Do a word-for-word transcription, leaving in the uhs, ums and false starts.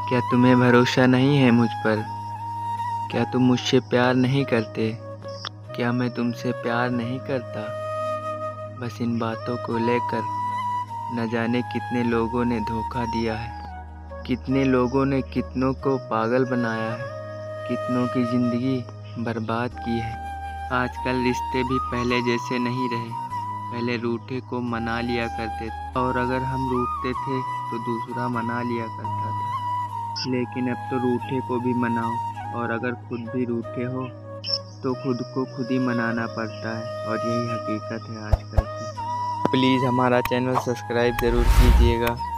क्या तुम्हें भरोसा नहीं है मुझ पर? क्या तुम मुझसे प्यार नहीं करते? क्या मैं तुमसे प्यार नहीं करता? बस इन बातों को लेकर न जाने कितने लोगों ने धोखा दिया है, कितने लोगों ने कितनों को पागल बनाया है, कितनों की ज़िंदगी बर्बाद की है। आजकल रिश्ते भी पहले जैसे नहीं रहे। पहले रूठे को मना लिया करते थे, और अगर हम रूठते थे तो दूसरा मना लिया करता था। लेकिन अब तो रूठे को भी मनाओ, और अगर खुद भी रूठे हो तो खुद को खुद ही मनाना पड़ता है, और यही हकीकत है आजकल की। प्लीज़ हमारा चैनल सब्सक्राइब ज़रूर कीजिएगा।